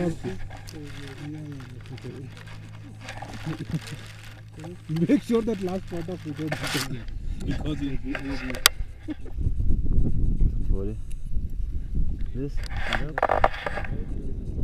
Make sure that last part of video because you This.